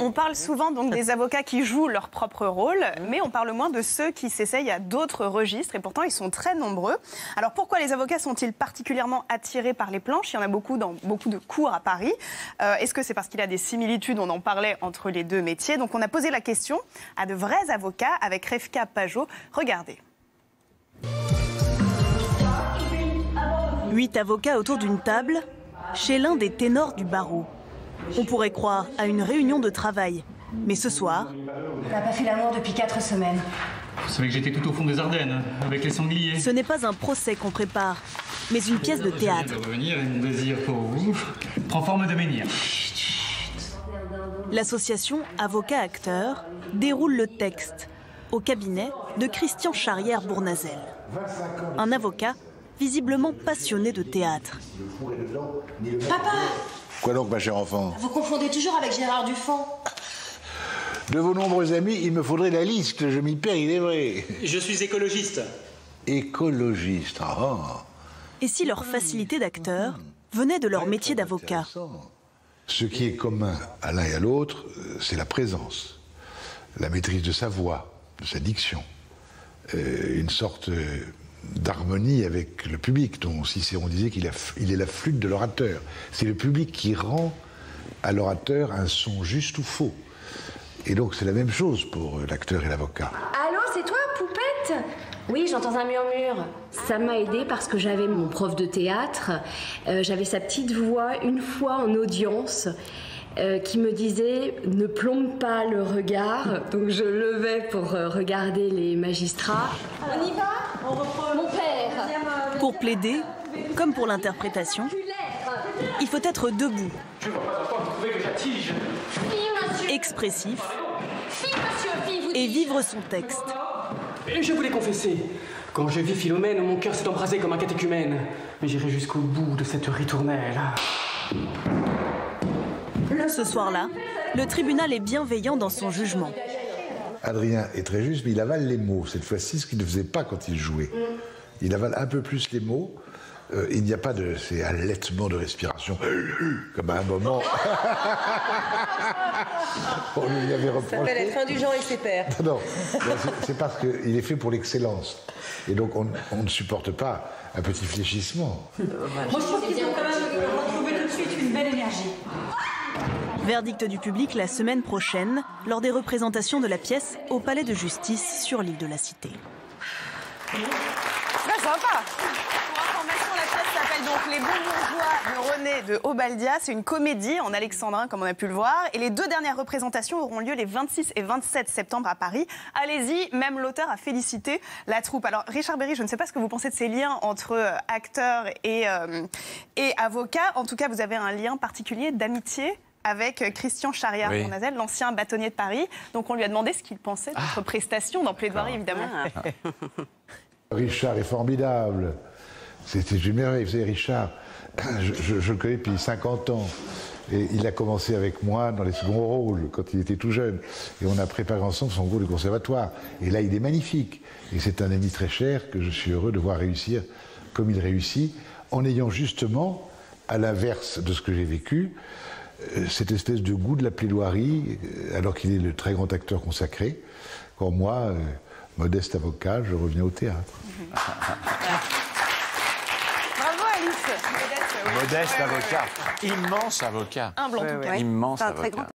On parle souvent donc des avocats qui jouent leur propre rôle, mais on parle moins de ceux qui s'essayent à d'autres registres, et pourtant ils sont très nombreux. Alors pourquoi les avocats sont-ils particulièrement attirés par les planches? Il y en a beaucoup dans beaucoup de cours à Paris. Est-ce que c'est parce qu'il y a des similitudes, on en parlait, entre les deux métiers? Donc on a posé la question à de vrais avocats avec Revka Pajot. Regardez. 8 avocats autour d'une table, chez l'un des ténors du barreau. On pourrait croire à une réunion de travail. Mais ce soir... On n'a pas fait l'amour depuis 4 semaines. Vous savez que j'étais tout au fond des Ardennes, avec les sangliers. Ce n'est pas un procès qu'on prépare, mais une pièce de théâtre. Je viens de revenir et mon désir pour vous prend forme de menhir. L'association Avocats-Acteurs déroule le texte au cabinet de Christian Charrière-Bournazel. Un avocat visiblement passionné de théâtre. Papa! Quoi donc, ma chère enfant? Vous confondez toujours avec Gérard Dufont. De vos nombreux amis, il me faudrait la liste. Je m'y perds, il est vrai. Je suis écologiste. Écologiste, ah. Et si leur facilité d'acteur venait de leur métier d'avocat? Ce qui est commun à l'un et à l'autre, c'est la présence, la maîtrise de sa voix, de sa diction, une sorte d'harmonie avec le public, dont Cicéron disait qu'il est la flûte de l'orateur. C'est le public qui rend à l'orateur un son juste ou faux. Et donc c'est la même chose pour l'acteur et l'avocat. Allô, c'est toi, Poupette? Oui, j'entends un murmure. Ça m'a aidé parce que j'avais mon prof de théâtre, j'avais sa petite voix une fois en audience qui me disait « Ne plombe pas le regard ». Donc je levais pour regarder les magistrats. On y va? On reprend mon père. Pour plaider, comme pour l'interprétation, il faut être debout, expressif et vivre son texte. Je voulais confesser, quand je vis Philomène, mon cœur s'est embrasé comme un catéchumène. Mais j'irai jusqu'au bout de cette ritournelle. Ce soir-là, le tribunal est bienveillant dans son jugement. Adrien est très juste, mais il avale les mots. Cette fois-ci, ce qu'il ne faisait pas quand il jouait. Il avale un peu plus les mots. Il n'y a pas de ces allaitements de respiration, comme à un moment. On lui avait reproché. Ça s'appelle être indulgent avec ses pairs. Non, c'est parce qu'il est fait pour l'excellence. Et donc on ne supporte pas un petit fléchissement. Moi je trouve qu'il faut quand même retrouver tout de suite une belle énergie. Verdict du public la semaine prochaine, lors des représentations de la pièce au Palais de Justice sur l'île de la Cité. Très sympa. Pour information, la pièce s'appelle donc Les Bons Bourgeois de René de Obaldia. C'est une comédie en alexandrin, comme on a pu le voir. Et les 2 dernières représentations auront lieu les 26 et 27 septembre à Paris. Allez-y, même l'auteur a félicité la troupe. Alors, Richard Berry, je ne sais pas ce que vous pensez de ces liens entre acteurs et avocats. En tout cas, vous avez un lien particulier d'amitié avec Christian Charrière-Bournazel, l'ancien bâtonnier de Paris. Donc on lui a demandé ce qu'il pensait de votre prestation dans Plaidoirie, évidemment. Richard est formidable. C'est une merveille. Vous savez, Richard, je le connais depuis 50 ans. Et il a commencé avec moi dans les seconds rôles, quand il était tout jeune. Et on a préparé ensemble son rôle de conservatoire. Et là, il est magnifique. Et c'est un ami très cher que je suis heureux de voir réussir comme il réussit, en ayant justement, à l'inverse de ce que j'ai vécu, cette espèce de goût de la plaidoirie, alors qu'il est le très grand acteur consacré, quand moi, modeste avocat, je reviens au théâtre. Bravo Alice. Modeste avocat, immense avocat. Humble en tout cas. Immense avocat.